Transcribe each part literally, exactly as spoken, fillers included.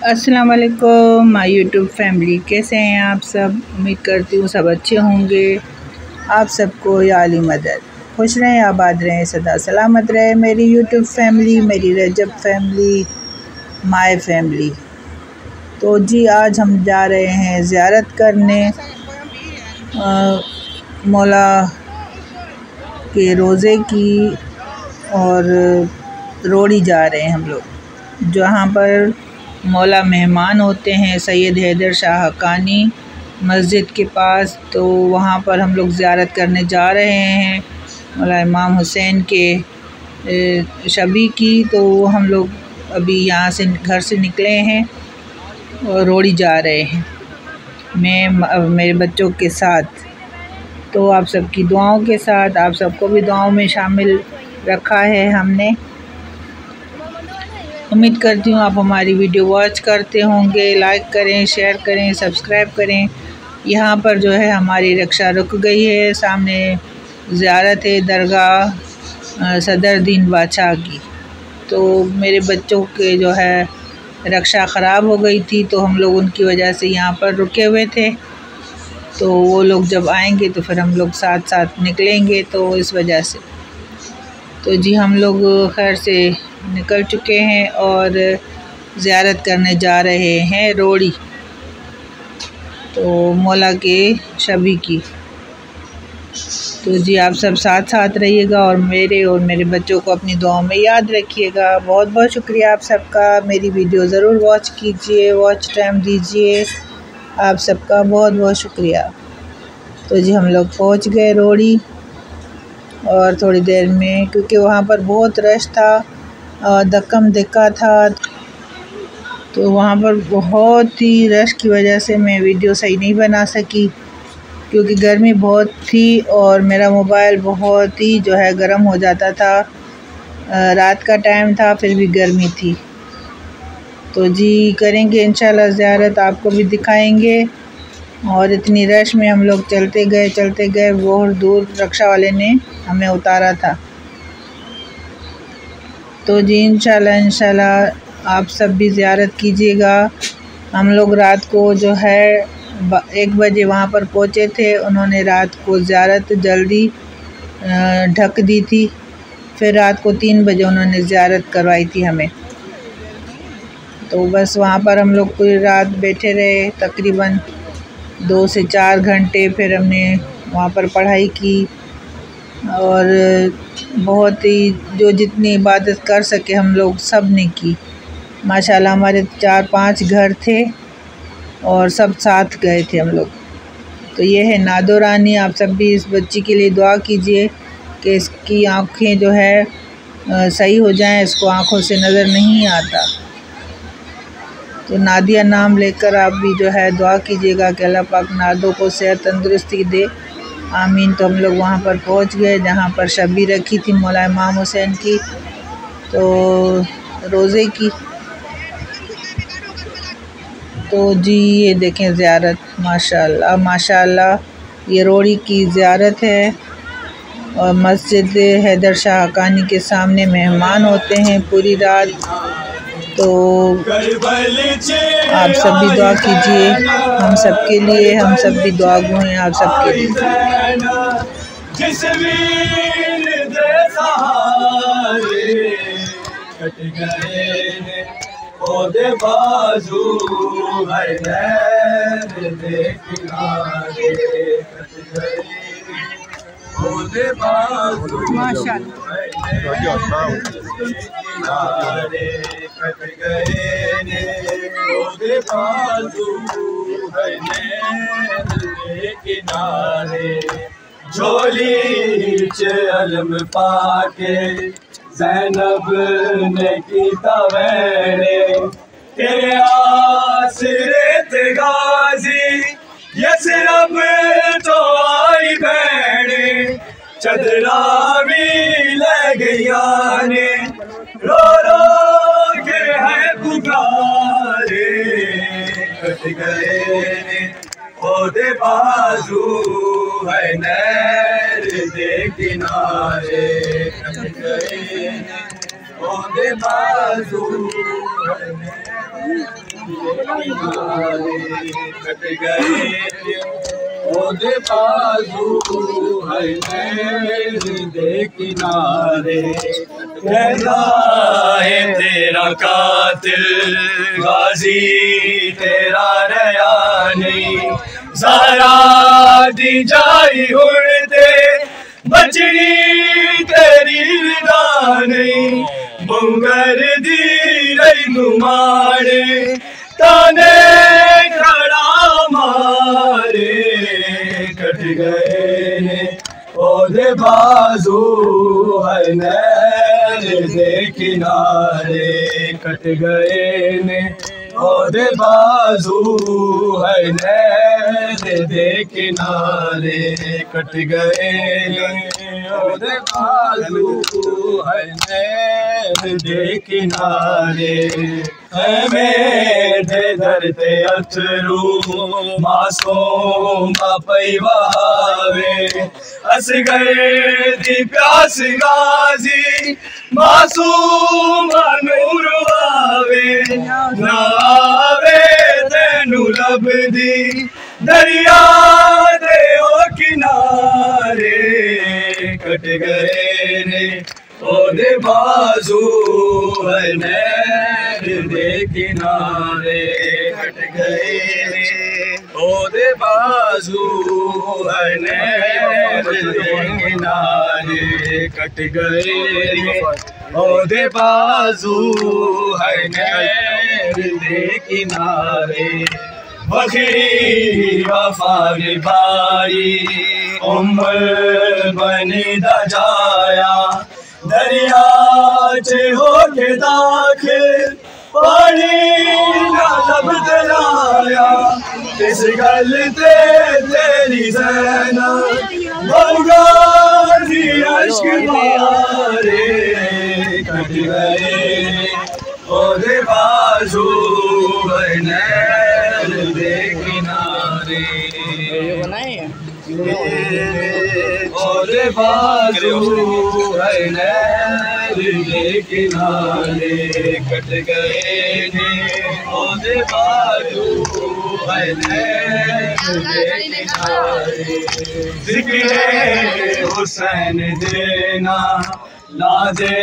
अस्सलाम वालेकुम my YouTube family, कैसे हैं आप सब। उम्मीद करती हूँ सब अच्छे होंगे। आप सबको या अली मदद, खुश रहें, आबाद रहें, सदा सलामत रहे मेरी यूट्यूब फैमिली, मेरी रजब फैमिली, माय फैमिली। तो जी आज हम जा रहे हैं ज़ियारत करने आ, मौला के रोज़े की, और रोड़ी जा रहे हैं हम लोग, जहाँ पर मौला मेहमान होते हैं सैयद हैदर शाह हक्कानी मस्जिद के पास। तो वहाँ पर हम लोग ज़ियारत करने जा रहे हैं मौला इमाम हुसैन के शबी की। तो हम लोग अभी यहाँ से घर से निकले हैं और रोड़ी जा रहे हैं, मैं मेरे बच्चों के साथ। तो आप सबकी दुआओं के साथ, आप सबको भी दुआओं में शामिल रखा है हमने। उम्मीद करती हूँ आप हमारी वीडियो वॉच करते होंगे। लाइक करें, शेयर करें, सब्सक्राइब करें। यहाँ पर जो है हमारी रिक्शा रुक गई है, सामने ज़ियारत है दरगाह 𝙧𝙤𝙙𝙧 बादशाह की। तो मेरे बच्चों के जो है रिक्शा ख़राब हो गई थी, तो हम लोग उनकी वजह से यहाँ पर रुके हुए थे। तो वो लोग जब आएंगे तो फिर हम लोग साथ साथ निकलेंगे, तो इस वजह से। तो जी हम लोग खैर से निकल चुके हैं और ज़ियारत करने जा रहे हैं रोड़ी, तो मौला के शबी की। तो जी आप सब साथ साथ रहिएगा और मेरे और मेरे बच्चों को अपनी दुआओं में याद रखिएगा। बहुत बहुत शुक्रिया आप सबका। मेरी वीडियो ज़रूर वॉच कीजिए, वॉच टाइम दीजिए। आप सबका बहुत बहुत शुक्रिया। तो जी हम लोग पहुंच गए रोड़ी, और थोड़ी देर में, क्योंकि वहाँ पर बहुत रश था, धक्कम धक्का था, तो वहाँ पर बहुत ही रश की वजह से मैं वीडियो सही नहीं बना सकी, क्योंकि गर्मी बहुत थी और मेरा मोबाइल बहुत ही जो है गर्म हो जाता था। रात का टाइम था, फिर भी गर्मी थी। तो जी करेंगे इंशाल्लाह ज़ियारत, आपको भी दिखाएंगे। और इतनी रश में हम लोग चलते गए चलते गए, बहुत दूर रिक्शा वाले ने हमें उतारा था। तो जी इंशाल्लाह इंशाल्लाह आप सब भी ज़ियारत कीजिएगा। हम लोग रात को जो है एक बजे वहाँ पर पहुँचे थे। उन्होंने रात को ज़ियारत जल्दी ढक दी थी, फिर रात को तीन बजे उन्होंने ज़ियारत करवाई थी हमें। तो बस वहाँ पर हम लोग पूरी रात बैठे रहे, तकरीबन दो से चार घंटे। फिर हमने वहाँ पर पढ़ाई की और बहुत ही जो जितनी इबादत कर सके हम लोग सब ने की। माशाल्लाह हमारे चार पांच घर थे और सब साथ गए थे हम लोग। तो ये है नादो रानी। आप सब भी इस बच्ची के लिए दुआ कीजिए कि इसकी आँखें जो है सही हो जाएं, इसको आँखों से नज़र नहीं आता। तो नादिया नाम लेकर आप भी जो है दुआ कीजिएगा कि अल्लाह पाक नादो को सेहत तंदुरुस्ती दे, आमीन। तो हम लोग वहाँ पर पहुँच गए जहाँ पर शबी रखी थी मौला इमाम हुसैन की, तो रोज़े की। तो जी ये देखें ज़ियारत, माशाल्लाह माशाल्लाह ये रोड़ी की ज़ियारत है। और मस्जिद हैदर शाह हक्कानी के सामने मेहमान होते हैं पूरी रात। तो आप सब भी दुआ कीजिए हम सब के लिए, हम सब भी दुआ गो हैं आप सब के लिए। झोली च अलम पाके ज़ैनब ने कीता वैणे, तेरे आसरे ते गाज़ी यसरब तो आई भैणे। चदरा भी ले गया ने रो रो के है पुकारे, कट गए ने ओदे बाजू है नैर दे किनारे, कट गए ने ओदे बाजू है नैर कट गए ओदे बाजू है नैन दे किनारे कहता है तेरा कातिल गाजी तेरा रया नहीं ज़रा दी जाई उड़ते बचड़ी तेरी विदा नहीं मुंगर दी रही नुमारे ताने खड़ा मारे कट गए ने ओदे बाजू है नैन दे किनारे कट गए ने ओदे बाजू है नैन दे किनारे कट गए ने ओदे बाजू है नैन दे किनारे मेरे दर्दे अथरू मासूम पई वहावे असगर दी प्यास गाजी मासूम नूर आवे ना आवे तेनू लभदी दरिया दे ओ किनारे कट गए ने ओदे बाजू है नैन दे किनारे कट गए ने ओदे बाजू है नैन दे किनारे कट गए ने ओदे बाजू है नैन दे किनारे बखरी वफा निभाई उम्र बनी दा जाया दरिया च होके दाखिल पानी ना लब दलाया किस गल ते तेरी ज़ैना बलगारी अश्क मारे कट गए ओदे बाजू है नैन दे किनारे ओदे बाजू है नैन दे किनारे कट गए ने ओदे बाजू है नैन दे किनारे ज़िक्र हुसैन देना लाजे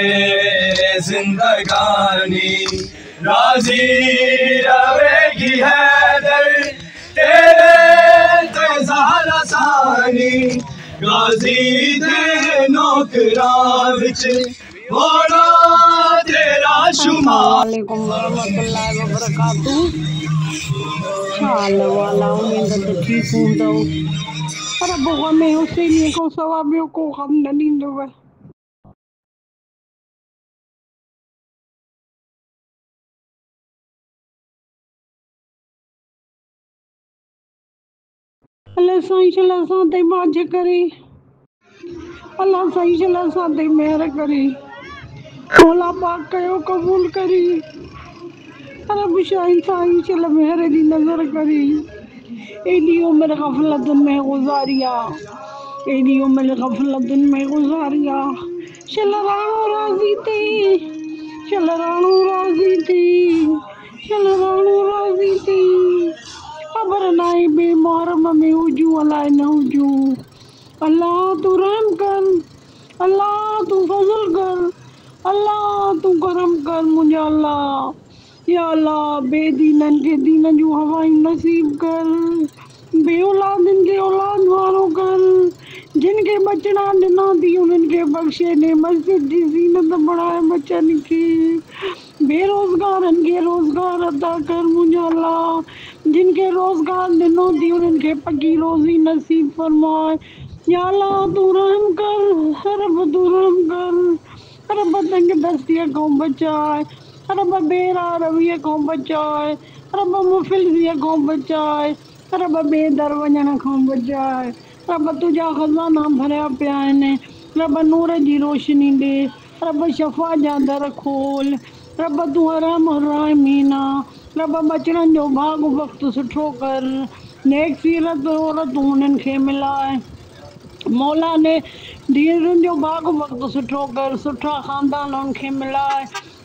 जिंदगानी राजी रवेगी हैदर तेरे ते ज़हरा सानी गाजी दे नौकरां विच होना तेरा शुमार। वालेकुम वरहमतुल्लाहि वबरकातुहू। शाल वाला उम्मीद है ठीक हूंदो पर बुआ में हुसैनी को सवाबियों को गम न ॾींदो। अल्लाह साईं चला सां ते बाज करे अल्लाह साईं चला सां ते मेहर करे मौला पाक कयो कबूल करी रब शाही साईं चल मेहर दी नजर करी एडी उम्र गफलतन में गुजारिया एडी उम्र गफलतन में गुजारिया चल राणो राजी ते चल राणो राजी ते चल राणो राजी ते खबर नाई बे मुहर्रम में हुजू अलाए न हुजू। अल्लाह तू रहम कर अल्लाह तू फजल कर अल्लाह तू करम कर मुझे अल्लाह या अल्लाह बेदीनन के दीन जू हवाई नसीब कर बे औलादन के औलाद वारो कर जिनके बचना ॾिना थी उन्हनि खे बख़्शे ॾे मस्जिद जी ज़ीनत बढ़ाए बचनि खे बेरोज़गारनि खे रोज़गार अदा कर मुंहिंजा अल्लाह जिनके रोज़गार ॾिनो थी उन्हनि खे पकी रोज़ी नसीब फरमाए या अल्लाह तू रहम कर रब तू रहम कर रब तंग दस्तीअ खां बचाए रब बेरा रवीअ खां बचाए रब मुफ़िलज़ीअ खां बचाए रब बेदर वञण खां बचाए रब तुंहिंजा ख़ज़ाना भरिया पिया आहिनि रब नूर जी रोशनी ॾे रब शफ़ा जा दर खोल रब तूं रहम राहिमीन रब बचड़नि जो भाग वक़्तु सुठो कर नेक सीरत औरतूं उन्हनि खे मिलाए मौला ने धीअरुनि जो भाग वक़्तु सुठो कर सुठा ख़ानदान उन्हनि खे मिलाए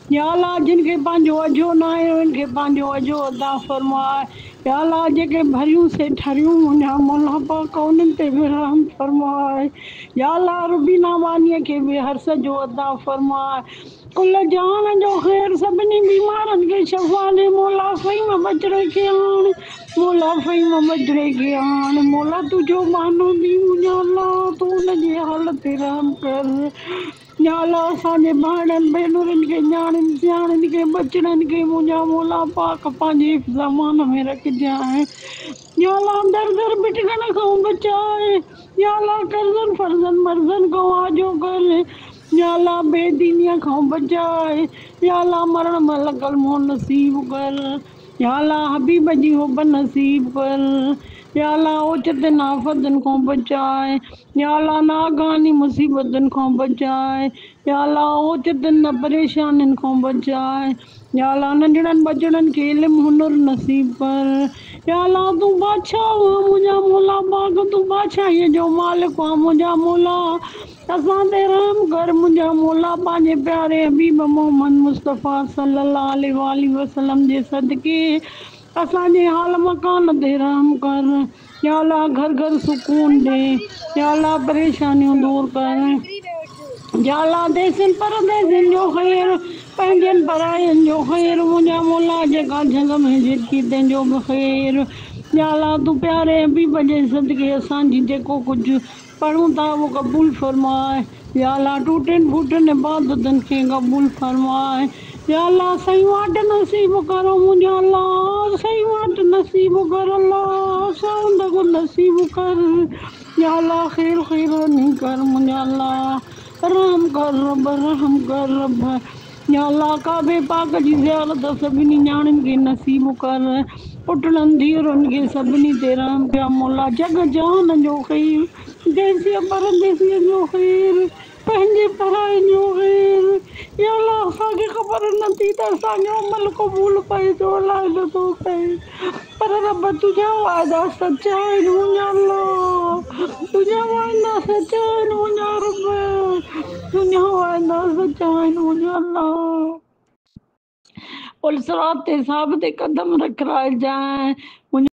या अल्लाह जिनके पंहिंजो अजो न आहे उनखे पंहिंजो अजो अदा फरमाए। या अल्लाह जेके भरियूं से ठरियूं मुंहिंजा मौला पाक उन्हनि ते बि रहम फरमाए। या अल्लाह रुबीना वानीअ खे बि हर सजो अदा फरमाए। कुल जान जो ख़ैर सभिनी बीमारनि खे शफ़ा ॾे मौला। फ़हीम बचड़े खे आण मौला, फ़हीम बचड़े खे आण मौला। तुंहिंजो बहानो ॾी मुंहिंजा अल्लाह, तूं हुनजे हाल ते रहम कर। या अल्लाह असांजे भाउरनि भेनरुनि खे न्याणियुनि सियाणियुनि खे बचड़नि खे मुंहिंजा मौला पाक पंहिंजे ज़मान में रखजांइ। या अल्लाह दर दर बिटकण खां बचाए। या अल्लाह कर्ज़नि फर्ज़नि मर्ज़नि खां आजो कर। या अल्लाह बेदीनीअ खां बचाए। या अल्लाह मरण महिल कलमो नसीब कर। या अल्लाह हबीब जी हुब नसीब कर। या अल्लाह ओचितनि आफ़तनि खां बचाए। या अल्लाह नागानी मुसीबतनि खां बचाए। या अल्लाह ओचितनि न परेशानियुनि खां बचाए। या अल्लाह नंढड़नि बचड़नि खे इल्मु हुनुर नसीब कर। या अल्लाह तूं बादशाह आ मुंहिंजा मौला पाक, तूं बादशाहीअ जो मालिक आ मुंहिंजा मौला। असां ते रहम कर मुंहिंजा मौला। पंहिंजे प्यारे हबीब मोहम्मद मुस्तफ़ा सल्लल्लाहु अलैहि वसल्लम जे सदके असांजे हाल मकान ते रहम कर। या अल्लाह घर घर सुकून ॾे। या अल्लाह परेशानियूं दूर कर। या अल्लाह देसिन परदेसिन जो ख़ैर, पंहिंजनि परायनि जो ख़ैर मुंहिंजा मौला। जेका जग में जेकी तंहिंजो बि ख़ैर। या अल्लाह तूं प्यारे हबीब जे सदके असांजी जेको कुझु पढ़ूं था उहो क़बूल फरमाए। या अल्लाह टूटनि फूटनि इबादतनि खे क़बूल फरमाए। या अल्लाह सही वाट नसीब करो मुंहिंजा अल्लाह, सही वाट नसीब कर अल्लाह, सौंदग नसीब कर। या अल्लाह ख़ैर ख़ैरानी कर मुंहिंजा अल्लाह, रहम कर रब, रहम कर रब। या अल्लाह काबे पाक जी ज़ियारत सभिनी न्याणियुनि खे नसीब कर। पुटड़नि धीअरुनि खे सभिनी ते रहम कया मौला। जग जहान जो ख़ैर, देसीअ परदेसीअ जो ख़ैर, पंहिंजे परायनि जो ख़ैर। या अल्लाह असांखे ख़बर नथी त असांजो अमल क़बूल पए थो अलाए नथो पए, पर रब तुंहिंजा वाइदा सचा आहिनि मुंहिंजा अल्लाह, तुंहिंजा वाइदा सचा आहिनि मुंहिंजा रब, तुंहिंजा वाइदा सचा आहिनि मुंहिंजा अल्लाह। पुल सिरात ते साबित क़दम रखाइजांइ।